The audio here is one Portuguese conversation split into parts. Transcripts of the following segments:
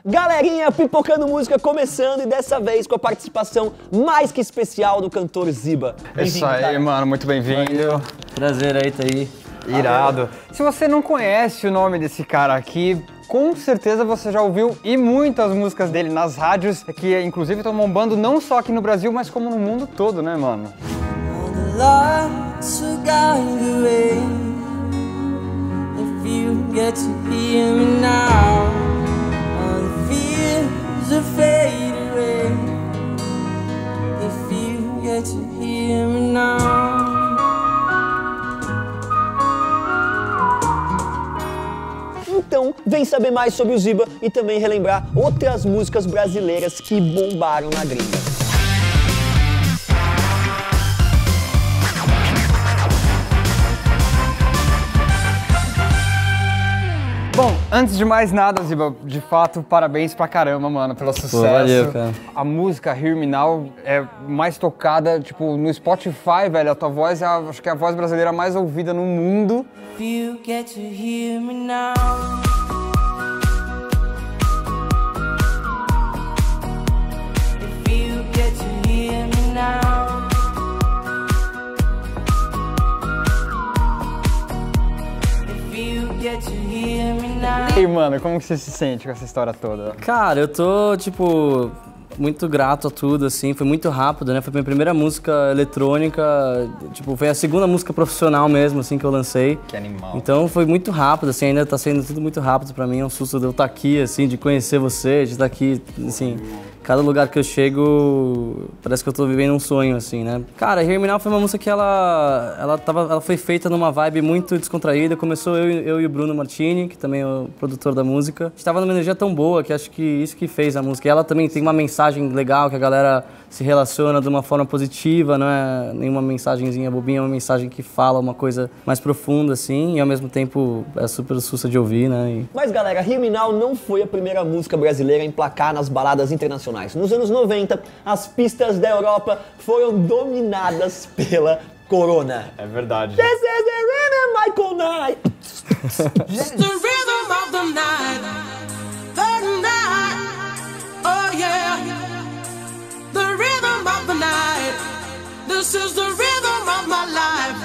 Galerinha, Pipocando Música começando e dessa vez com a participação mais que especial do cantor Ziba. É isso aí, cara. Mano, muito bem-vindo. Prazer aí, tá aí. Irado. Se você não conhece o nome desse cara aqui, com certeza você já ouviu e muitas músicas dele nas rádios, que inclusive estão bombando não só aqui no Brasil, mas como no mundo todo, né, mano? Então, vem saber mais sobre o Ziba e também relembrar outras músicas brasileiras que bombaram na gringa. Bom, antes de mais nada, Ziba, de fato, parabéns pra caramba, mano, pelo sucesso. Pô, valeu, cara. A música Hear Me Now é mais tocada, tipo, no Spotify, velho. A tua voz é, acho que é a voz brasileira mais ouvida no mundo. If you get to hear me now, if you get to hear me now, if you get to hear me now. E aí, mano, como que você se sente com essa história toda? Cara, eu tô, tipo, muito grato a tudo, assim, foi muito rápido, né? Foi minha primeira música eletrônica, tipo, foi a segunda música profissional mesmo, assim, que eu lancei. Que animal. Então foi muito rápido, assim, ainda tá sendo tudo muito rápido pra mim, é um susto de eu estar aqui, assim, de conhecer você, de estar aqui, assim, cada lugar que eu chego, parece que eu tô vivendo um sonho, assim, né? Cara, Hear Me Now foi uma música que ela foi feita numa vibe muito descontraída. Começou eu e o Bruno Martini, que também é o produtor da música. A gente tava numa energia tão boa que acho que isso que fez a música. E ela também tem uma mensagem legal, que a galera se relaciona de uma forma positiva, não é nenhuma mensagenzinha bobinha, é uma mensagem que fala uma coisa mais profunda, assim, e ao mesmo tempo é super sussa de ouvir, né? Mas galera, Hear Me Now não foi a primeira música brasileira a emplacar nas baladas internacionais. Nos anos 90, as pistas da Europa foram dominadas pela Corona. É verdade. This is the rhythm, Michael Knight. It's the rhythm of the night, oh yeah, the rhythm of the night. This is the rhythm of my life,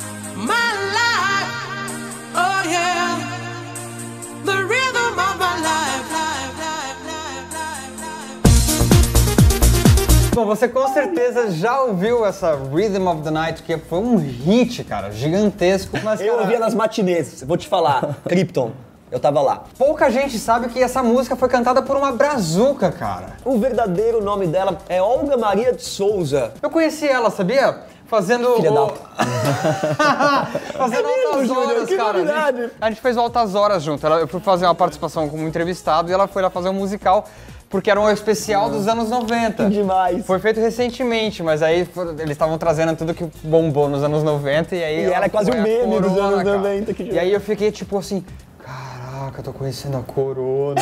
oh yeah, the rhythm of my life. Bom, você com certeza já ouviu essa Rhythm of the Night, que foi um hit, cara, gigantesco. Mas, Eu cara, ouvia nas matinês, vou te falar, Krypton, eu tava lá. pouca gente sabe que essa música foi cantada por uma brazuca, cara. O verdadeiro nome dela é Olga Maria de Souza. Eu conheci ela, sabia? Fazendo Filha da fazendo mesmo, altas Júnior? horas, Que cara. novidade. A gente fez altas horas junto. Eu fui fazer uma participação como entrevistado e ela foi lá fazer um musical, porque era um especial dos anos 90. Que demais. Foi feito recentemente, mas aí eles estavam trazendo tudo que bombou nos anos 90 e aí... E ela é quase foi um a meme dos Corona, anos cara. 90. Que E aí eu fiquei tipo assim, caraca, eu tô conhecendo a Corona.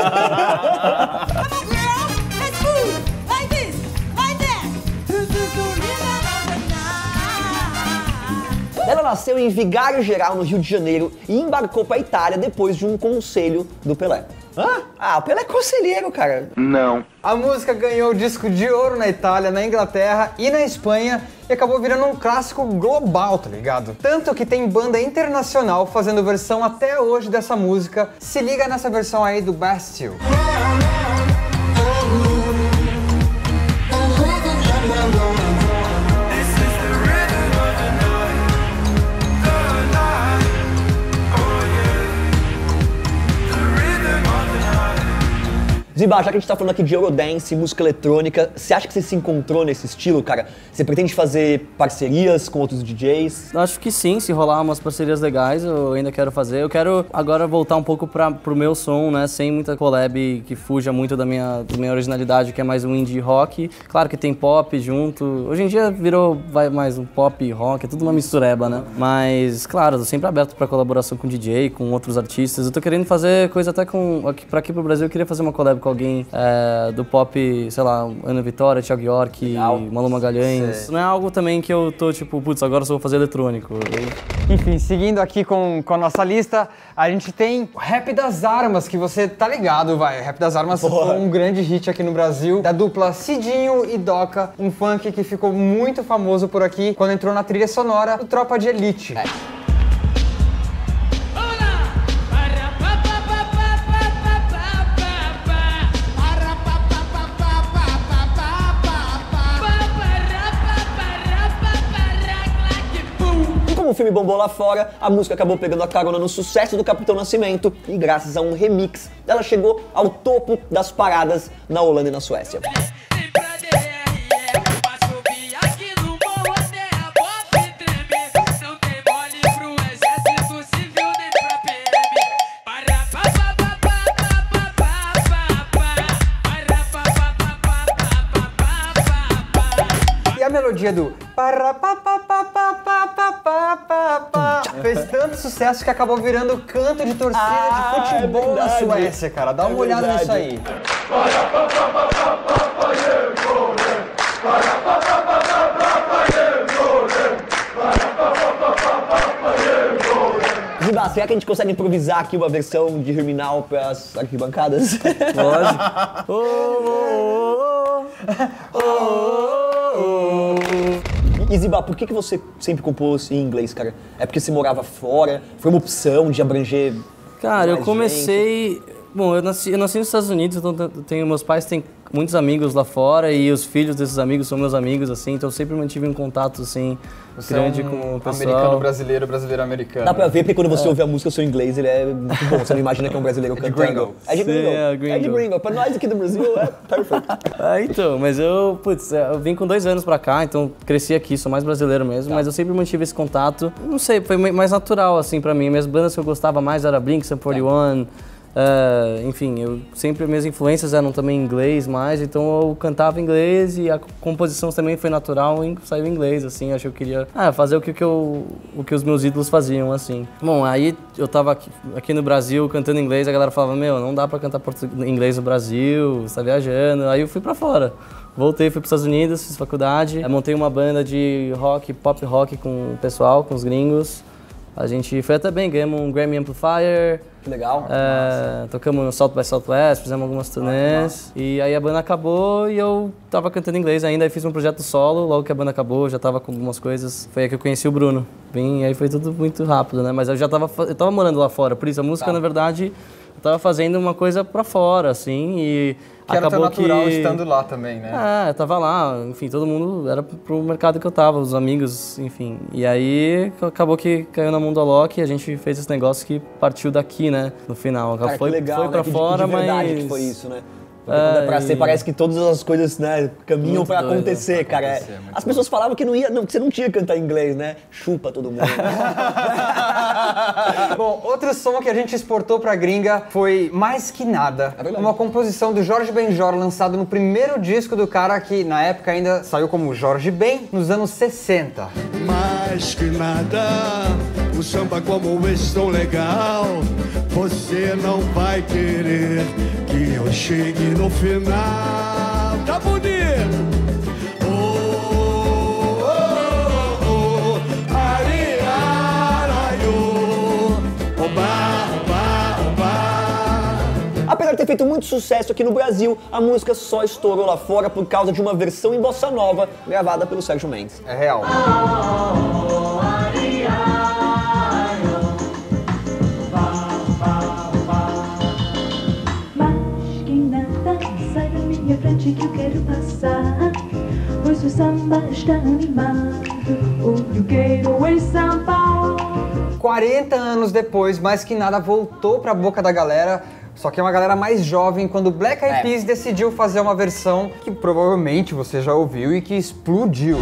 Ela nasceu em Vigário Geral, no Rio de Janeiro, e embarcou pra Itália depois de um conselho do Pelé. Hã? Ah, o Pelé é conselheiro, cara. A música ganhou disco de ouro na Itália, na Inglaterra e na Espanha e acabou virando um clássico global, tá ligado? Tanto que tem banda internacional fazendo versão até hoje dessa música. Se liga nessa versão aí do Bastille. Ziba, já que a gente tá falando aqui de Eurodance, música eletrônica, você acha que você se encontrou nesse estilo, cara? Você pretende fazer parcerias com outros DJs? Acho que sim, se rolar umas parcerias legais, eu ainda quero fazer. Eu quero agora voltar um pouco pro meu som, né? Sem muita collab que fuja muito da minha originalidade, que é mais um indie rock. Claro que tem pop junto. Hoje em dia vai mais um pop e rock, é tudo uma mistureba, né? Mas, claro, eu tô sempre aberto pra colaboração com DJ, com outros artistas. Eu tô querendo fazer coisa até pra aqui pro Brasil, eu queria fazer uma collab com alguém do pop, sei lá, Ana Vitória, Thiago York, Malu Magalhães. Não é algo também que eu tô tipo, putz, agora eu só vou fazer eletrônico. Enfim, seguindo aqui com a nossa lista, a gente tem o Rap das Armas, que você tá ligado, vai. Rap das Armas foi um grande hit aqui no Brasil, da dupla Cidinho e Doca, um funk que ficou muito famoso por aqui quando entrou na trilha sonora do Tropa de Elite. Como o filme bombou lá fora, a música acabou pegando a carona no sucesso do Capitão Nascimento e graças a um remix, ela chegou ao topo das paradas na Holanda e na Suécia. E a melodia do fez tanto sucesso que acabou virando canto de torcida de futebol na Suécia, cara. Dá uma olhada nisso aí. Giba, será que a gente consegue improvisar aqui uma versão de Herminal para as arquibancadas? Lógico. E Ziba, por que você sempre compôs em inglês, cara? É porque você morava fora? Foi uma opção de abranger? Cara, eu mais comecei... gente? Bom, eu nasci nos Estados Unidos, então meus pais têm muitos amigos lá fora e os filhos desses amigos são meus amigos, assim, então eu sempre mantive um contato, assim, grande com o pessoal. Americano brasileiro, brasileiro americano. Dá pra ver, porque quando você ouve a música, o seu inglês, ele é muito bom. Você não imagina que é um brasileiro cantando. gringo. É de gringo. Sim, é gringo. É de gringo. Pra nós aqui do Brasil, é perfeito. Então, mas eu vim com 2 anos pra cá, então cresci aqui, sou mais brasileiro mesmo, mas eu sempre mantive esse contato. Não sei, foi mais natural, assim, pra mim. Minhas bandas que eu gostava mais era Blink, Sum 41, enfim, minhas influências eram também em inglês mais, então eu cantava em inglês e a composição também foi natural e saiu em inglês, assim, acho que eu queria fazer o que os meus ídolos faziam, assim. Bom, aí eu tava aqui no Brasil cantando em inglês, a galera falava, meu, não dá pra cantar inglês no Brasil, você tá viajando, aí eu fui pra fora. Voltei, fui para os Estados Unidos, fiz faculdade, montei uma banda de rock, pop rock com o pessoal, com os gringos. A gente foi até bem, ganhamos um Grammy Amplifier. Que legal. Tocamos no South by Southwest, fizemos algumas turnês. E aí a banda acabou e eu tava cantando inglês ainda, aí fiz um projeto solo, logo que a banda acabou, já tava com algumas coisas. Foi aí que eu conheci o Bruno. E aí foi tudo muito rápido, né? Mas eu tava morando lá fora, por isso a música, na verdade, eu tava fazendo uma coisa pra fora, assim, e que era tão acabou natural que... estando lá também, né? eu tava lá, enfim, todo mundo era pro mercado que eu tava, os amigos, enfim. E aí acabou que caiu na mão do Alok e a gente fez esse negócio que partiu daqui, né, no final. Cara, foi, que legal, foi pra né? fora, de verdade mas... que foi isso, né? Porque quando é pra ser, parece que todas as coisas, né, caminham Muito pra doido, acontecer, pra cara. acontecer, muito As pessoas falavam que que você não tinha que cantar em inglês, né? Chupa todo mundo. Bom, outro som que a gente exportou pra gringa foi Mais Que Nada, uma composição do Jorge Benjor, lançado no primeiro disco do cara que na época ainda saiu como Jorge Ben, nos anos 60. Mais que nada, um samba como esse tão legal, você não vai querer que eu chegue no final. Tá bonito! Oh, oh, oh, ari, araio, oba, oba, oba. Apesar de ter feito muito sucesso aqui no Brasil, a música só estourou lá fora por causa de uma versão em bossa nova gravada pelo Sérgio Mendes. É real. Que eu quero passar, pois o samba está animado, onde eu quero em São Paulo. 40 anos depois, Mais Que Nada voltou pra boca da galera, só que é uma galera mais jovem, quando o Black Eyed Peas decidiu fazer uma versão que provavelmente você já ouviu e que explodiu.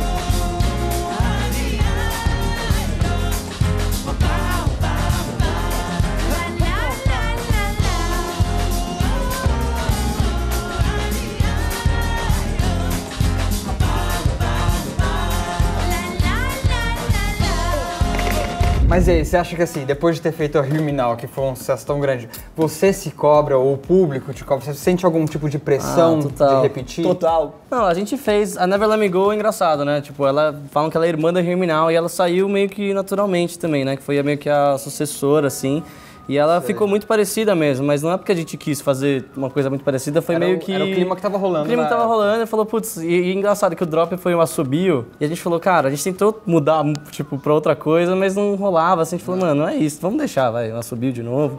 Mas e aí, você acha que assim, depois de ter feito a Hear Me Now, que foi um sucesso tão grande, você se cobra, ou o público te cobra, você sente algum tipo de pressão de repetir? Total. Não, a gente fez. A Never Let Me Go é engraçado, né? Tipo, falam que ela é irmã da Hear Me Now e ela saiu meio que naturalmente também, né? Que foi meio que a sucessora, assim. E ela ficou muito parecida mesmo, mas não é porque a gente quis fazer uma coisa muito parecida, foi meio que... Era o clima que tava rolando. O clima que tava rolando, e falou, putz, e engraçado que o drop foi um assobio, e a gente falou, cara, a gente tentou mudar, tipo, pra outra coisa, mas não rolava, assim, a gente falou, mano, não é isso, vamos deixar, vai, um assobio de novo.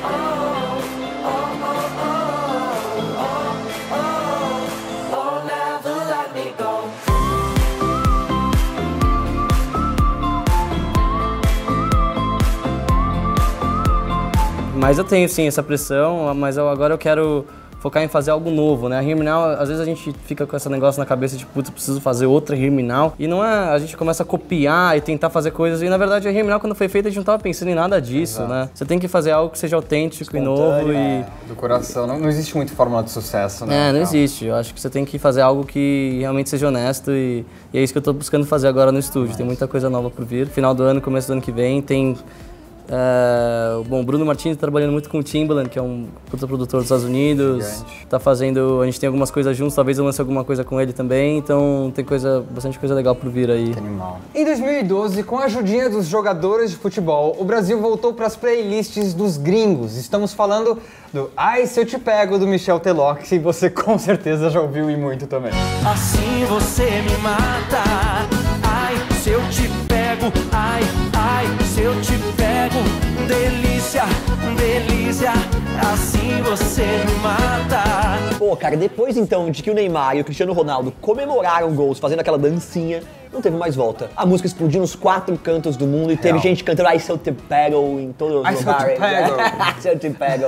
Mas eu tenho, sim, essa pressão, mas agora eu quero focar em fazer algo novo, né? A Hear Me Now, às vezes a gente fica com esse negócio na cabeça de, putz, eu preciso fazer outra Hear Me Now. E não é, a gente começa a copiar e tentar fazer coisas, e na verdade a Hear Me Now, quando foi feita, a gente não tava pensando em nada disso, né? Você tem que fazer algo que seja autêntico e novo e... Do coração, não existe muito fórmula de sucesso, né? Não existe. Eu acho que você tem que fazer algo que realmente seja honesto e é isso que eu tô buscando fazer agora no estúdio. Tem muita coisa nova por vir. Final do ano, começo do ano que vem, tem... bom, o Bruno Martins tá trabalhando muito com o Timbaland, que é um puta produtor dos Estados Unidos. Gigante. Tá fazendo, a gente tem algumas coisas juntos, talvez eu lance alguma coisa com ele também, então tem bastante coisa legal por vir aí. Que animal. Em 2012, com a ajudinha dos jogadores de futebol, o Brasil voltou para as playlists dos gringos. Estamos falando do Ai Se Eu Te Pego, do Michel Teló, que você com certeza já ouviu e muito também. Assim você me mata. Ai, se eu te pego. Ai, ai, se eu te pego. Delícia, delícia. Assim você me mata. Pô, cara, depois então de que o Neymar e o Cristiano Ronaldo comemoraram gols fazendo aquela dancinha, não teve mais volta. A música explodiu nos 4 cantos do mundo e teve gente cantando Ai Se Eu Te Pego em todos os lugares. Ai Se Eu Te Pego.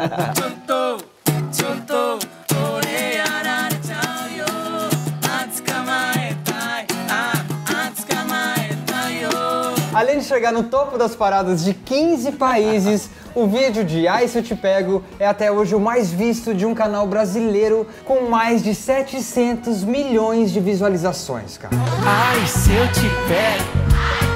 Além de chegar no topo das paradas de 15 países, o vídeo de Ai Se Eu Te Pego é até hoje o mais visto de um canal brasileiro com mais de 700 milhões de visualizações, cara. Ai, se eu te pego.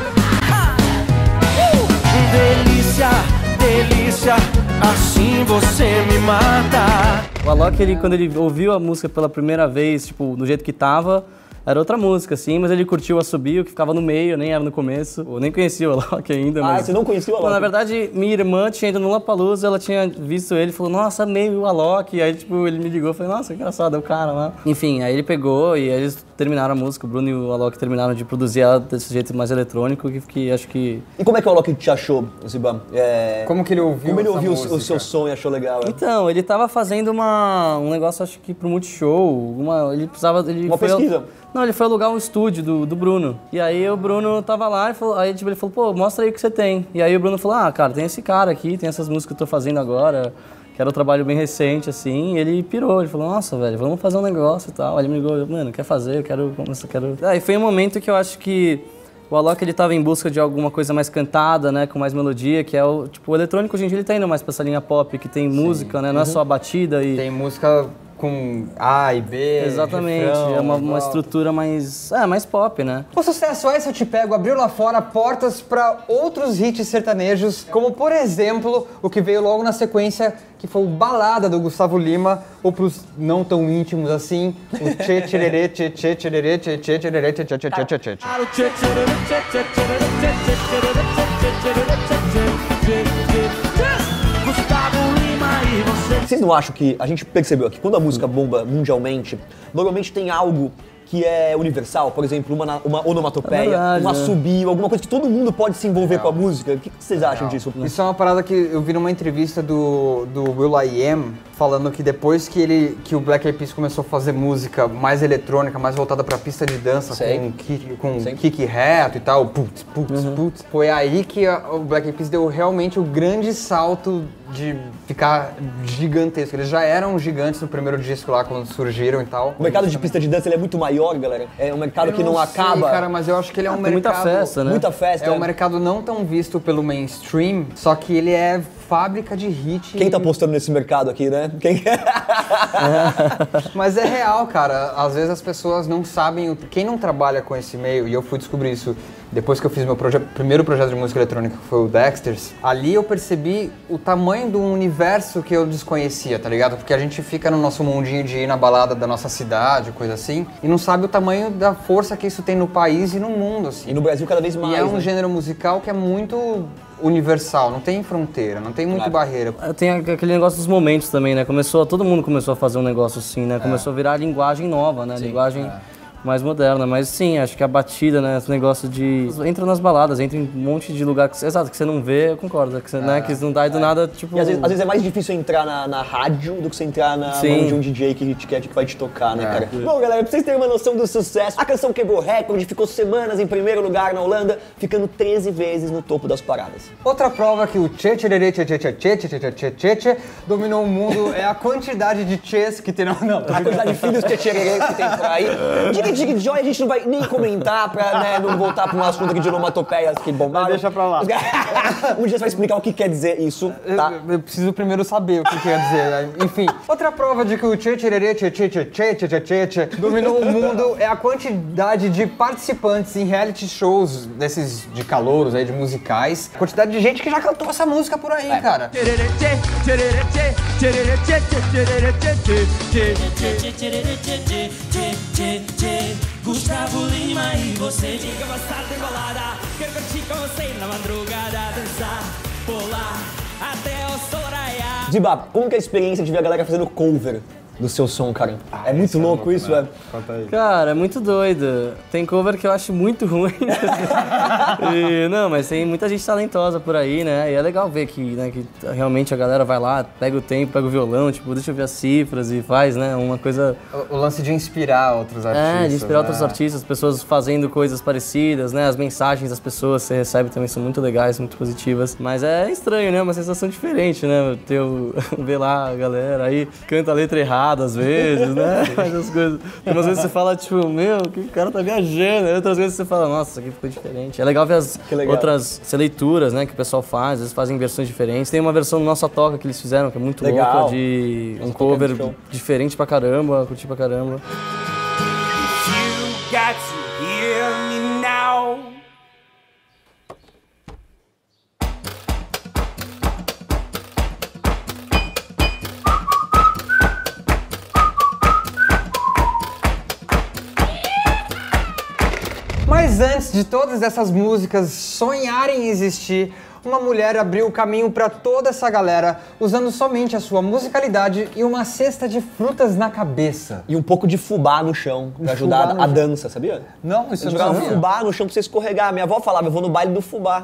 Delícia, delícia, assim você me mata. O Alok, quando ele ouviu a música pela primeira vez, tipo, do jeito que tava, era outra música, assim, mas ele curtiu o assobio, que ficava no meio, nem era no começo. Eu nem conhecia o Alok ainda, mas... você não conhecia o Alok? Na verdade, minha irmã tinha ido no Lollapalooza, ela tinha visto ele e falou, nossa, amei o Alok. Aí, tipo, ele me ligou e falei, nossa, que engraçado, é o cara lá. Enfim, aí ele pegou e aí eles terminaram a música, o Bruno e o Alok terminaram de produzir ela desse jeito mais eletrônico, que acho que... E como é que o Alok te achou, Ziban? Como que ele ouviu Como ele ouviu o seu som e achou legal? Então, ele tava fazendo um negócio, acho que pro Multishow, ele precisava... Uma pesquisa? Não, ele foi alugar um estúdio do Bruno. E aí o Bruno tava lá e falou, aí tipo, ele falou, pô, mostra aí o que você tem. E aí o Bruno falou, cara, tem esse cara aqui, tem essas músicas que eu tô fazendo agora, que era um trabalho bem recente, assim, e ele pirou, ele falou, nossa, velho, vamos fazer um negócio e tal. Aí ele me ligou, mano, quer fazer? Eu quero... Aí foi um momento que eu acho que o Alok, ele tava em busca de alguma coisa mais cantada, né, com mais melodia, que é o, tipo, o eletrônico hoje em dia ele tá indo mais pra essa linha pop, que tem música, né, não é só a batida e... Tem música com A e B, exatamente, refrão, é uma estrutura mais pop, né? O sucesso Ai Se Eu Te Pego abriu lá fora portas para outros hits sertanejos, como por exemplo, o que veio logo na sequência, que foi o Balada do Gustavo Lima, ou pros não tão íntimos assim, o Tchê Tchererê, Tchê Tchê Tchererê, Tchê Tchê Tchererê, Tchê Tchê Tchê Tchê Tchê Vocês não acham que a gente percebeu aqui, quando a música bomba mundialmente, normalmente tem algo que é universal, por exemplo, uma onomatopeia, um assobio, alguma coisa que todo mundo pode se envolver com a música. O que vocês acham disso? Isso é uma parada que eu vi numa entrevista do will.i.am, falando que depois que o Black Eyed Peas começou a fazer música mais eletrônica, mais voltada pra pista de dança, com kick reto e tal, putz, foi aí que o Black Eyed Peas deu realmente o grande salto de ficar gigantesco. Eles já eram gigantes no primeiro disco lá, quando surgiram e tal. O mercado de pista de dança ele é muito maior, galera. É um mercado que não acaba. Cara, mas eu acho que ele é um mercado... Muita festa, né? Muita festa. É um mercado não tão visto pelo mainstream, só que ele é fábrica de hit. Quem tá apostando nesse mercado aqui, né? Quem... Mas é real, cara. Às vezes as pessoas não sabem, quem não trabalha com esse meio, e eu fui descobrir isso depois que eu fiz meu primeiro projeto de música eletrônica, que foi o Dexters. Ali eu percebi o tamanho do universo que eu desconhecia, tá ligado? Porque a gente fica no nosso mundinho de ir na balada da nossa cidade, coisa assim, e não sabe o tamanho da força que isso tem no país e no mundo, assim. E no Brasil cada vez mais, E é um né? gênero musical que é muito universal, não tem fronteira, não tem muito barreira. Tem aquele negócio dos momentos também, né? Todo mundo começou a fazer um negócio assim, né? Começou a virar linguagem nova, né? Linguagem mais moderna, mas sim, acho que a batida, né? Esse negócio de... Entra nas baladas, entra em um monte de lugar que você não vê, eu concordo, que você, né? Que não dá e do nada, tipo... E às vezes é mais difícil entrar na rádio do que você entrar na mão de um DJ que vai te tocar, né, cara? Bom, galera, pra vocês terem uma noção do sucesso, a canção quebrou recorde, ficou semanas em primeiro lugar na Holanda, ficando 13 vezes no topo das paradas. Outra prova que o tchê tchererê tchê tchê tchê tchê tchê tchê tchê tchê dominou o mundo é a quantidade de tchês que tem na... Não, A quantidade de filhos tchetchererê que tem por aí. Dig Joy a gente não vai nem comentar pra, né, não voltar pra um assunto aqui de onomatopeias que bombaram. Deixa pra lá. Um dia você vai explicar o que quer dizer isso, tá? Eu preciso primeiro saber o que quer dizer, né? Enfim. Outra prova de que o tchê tchererê tchê tchê tchê tchê tchê tchê tchê dominou o mundo é a quantidade de participantes em reality shows desses de calouros aí, de musicais. A quantidade de gente que já cantou essa música por aí, cara. Gustavo Lima e você liga passada embolada. Quero curtir com você na madrugada, dançar, pular até o sol raiar. Ziba, como que é a experiência de ver a galera fazendo cover do seu som, cara? É muito louco isso, velho. Conta aí. Cara, é muito doido. Tem cover que eu acho muito ruim. Não, mas tem muita gente talentosa por aí, né? E é legal ver que realmente a galera vai lá, pega o tempo, pega o violão, tipo, deixa eu ver as cifras e faz, né? Uma coisa... O lance de inspirar outros artistas. De inspirar outros artistas, pessoas fazendo coisas parecidas, né? As mensagens das pessoas que você recebe também são muito legais, muito positivas. Mas é estranho, né? Uma sensação diferente, né? Ver lá a galera aí, canta a letra errada às vezes, né? Faz as coisas. Tem umas vezes você fala, tipo, meu, que o cara tá viajando. E outras vezes você fala, nossa, isso aqui ficou diferente. É legal ver as outras leituras, né, que o pessoal faz. Às vezes fazem versões diferentes. Tem uma versão do Nossa Toca que eles fizeram, que é muito louca, de um cover diferente pra caramba, curti pra caramba. You got to hear me now. Mas antes de todas essas músicas sonharem em existir, uma mulher abriu o caminho para toda essa galera, usando somente a sua musicalidade e uma cesta de frutas na cabeça. E um pouco de fubá no chão, pra ajudar a dança, sabia? Não, isso Eu não jogava sabia. fubá no chão pra você escorregar. Minha avó falava, eu vou no baile do fubá.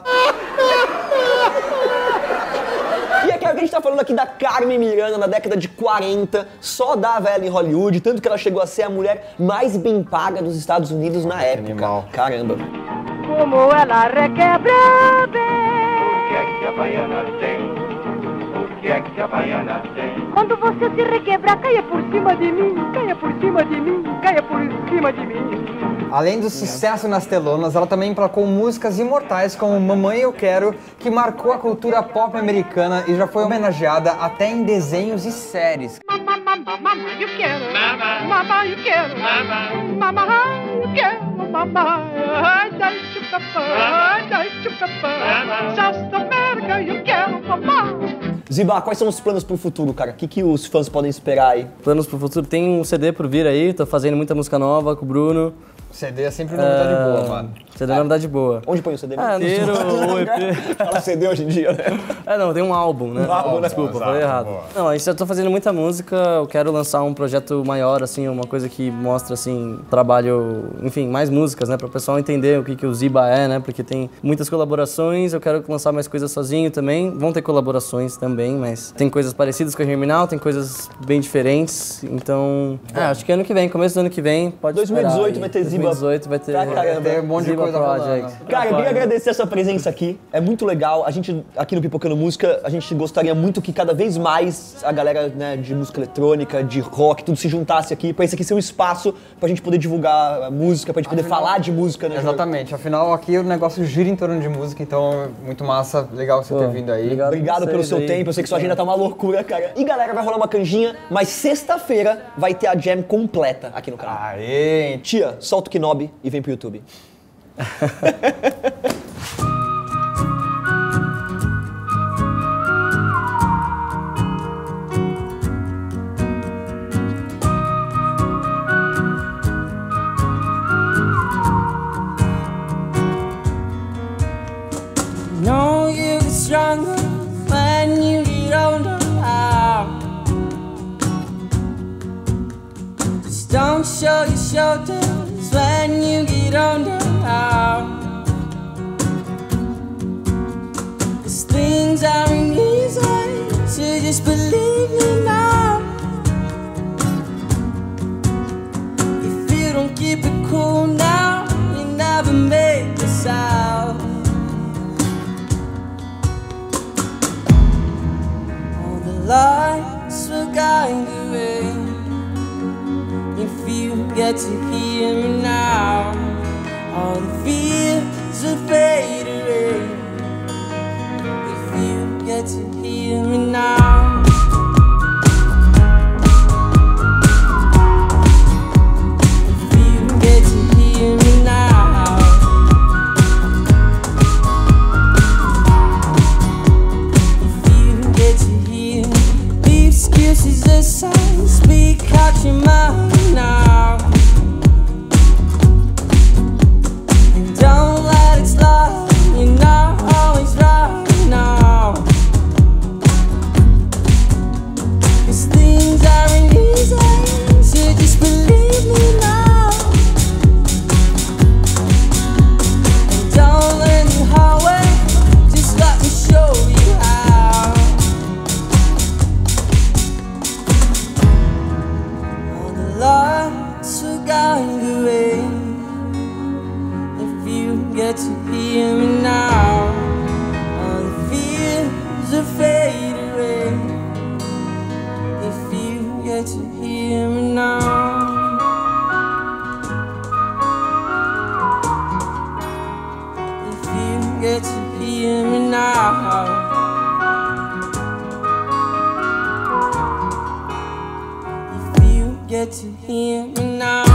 E é que a gente tá falando aqui da Carmen Miranda na década de 40, só dava ela em Hollywood, tanto que ela chegou a ser a mulher mais bem paga dos Estados Unidos na época. animal. Caramba. Como ela requebra bem. O que é que a baiana tem? O que é que a baiana tem? Quando você se requebrar, caia por cima de mim, caia por cima de mim, caia por cima de mim. Além do sucesso nas telonas, ela também emplacou músicas imortais como Mamãe Eu Quero, que marcou a cultura pop americana e já foi homenageada até em desenhos e séries. Mamãe, eu quero. Mamãe, eu quero. Mamãe, eu quero. Mamãe, South America, eu quero. Mamãe. Ziba, quais são os planos pro futuro, cara? O que os fãs podem esperar aí? Planos pro futuro, tem um CD por vir aí, tô fazendo muita música nova com o Bruno. CD é sempre novidade boa, mano. CD é novidade boa. Onde põe o CD? Inteiro, o EP. Fala CD hoje em dia, né? Não, tem um álbum, né? álbum, né? Desculpa, falei errado. Não, eu tô fazendo muita música, eu quero lançar um projeto maior, assim, uma coisa que mostra, assim, trabalho, enfim, mais músicas, né? Pra o pessoal entender o que o Ziba é, né? Porque tem muitas colaborações, eu quero lançar mais coisas sozinho também. Vão ter colaborações também, mas tem coisas parecidas com a Germinal, tem coisas bem diferentes. Então, acho que ano que vem, começo do ano que vem, pode 2018 esperar, vai ter Ziba 2018 vai ter um monte de coisa rolando. Cara, eu queria agradecer a sua presença aqui. É muito legal. A gente, aqui no Pipocando Música, a gente gostaria muito que cada vez mais a galera, né, de música eletrônica, de rock, tudo se juntasse aqui, pra esse aqui ser um espaço pra gente poder divulgar a música, pra gente poder falar de música, né? Exatamente. Afinal, aqui o negócio gira em torno de música, então muito massa. Legal você ter vindo aí. Obrigado pelo seu tempo. Eu sei que sua agenda tá uma loucura, cara. E galera, vai rolar uma canjinha, mas sexta-feira vai ter a jam completa aqui no canal. Aê! Tia, solta o Kinobi e vem pro YouTube. Know you get stronger when you get older. Just don't show your shoulders when you get older. 'Cause things aren't easy, so just believe me now. If you don't keep it cool now, you never make this out. Lights will guide the way. If you get to hear me now, all the fears will fade away. If you get to hear me now. If you get to hear me now. If you get to hear me. Excuses aside, speak out your mind now. And don't let it slide, you're not always right now. 'Cause things aren't easy, so just believe me now. And don't learn the hard way, just let me show you how. Lights will guide the way. If you get to hear me now, all the fears will fade away. If you get to hear me now. If you get to hear me now. Get to hear me now.